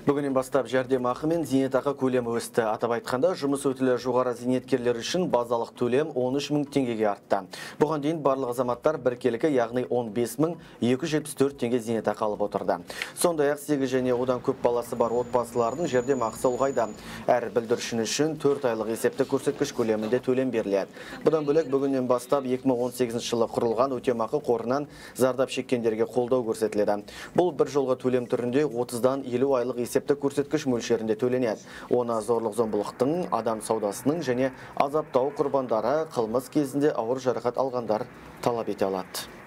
Бүгіннен бастап жәрдемақы мен зейнетақы көлемі өсті. Атап айтқанда, жұмыс өтілі жоғары зейнеткерлер үшін базалық төлем 13 мың теңгеге артты. Бұған дейін барлық азаматтар біркелкі, яғни 15 мың 274 теңге зейнетақы алып отырды. Сондай-ақ 8 және одан көп баласы бар отбасылардың жәрдемақысы ұлғайды. Әр бүлдіршін үшін 4 айлық есептік көрсеткіш көлемінде төлем беріледі. Бұдан бөлек бүгіннен бастап 2018 жылы құрылған өтемақы қорынан зардап шеккендерге қолдау көрсетіледі. Бұл бір жолға төлем түрінде 30-дан 50 айлық есептік көрсеткіш мөлшерінде төленеді. Оны зорлық-зомбылықтың, адам саудасының және азаптау құрбандары, қылмыс кезінде ауыр жарақат алғандар талап ете алады.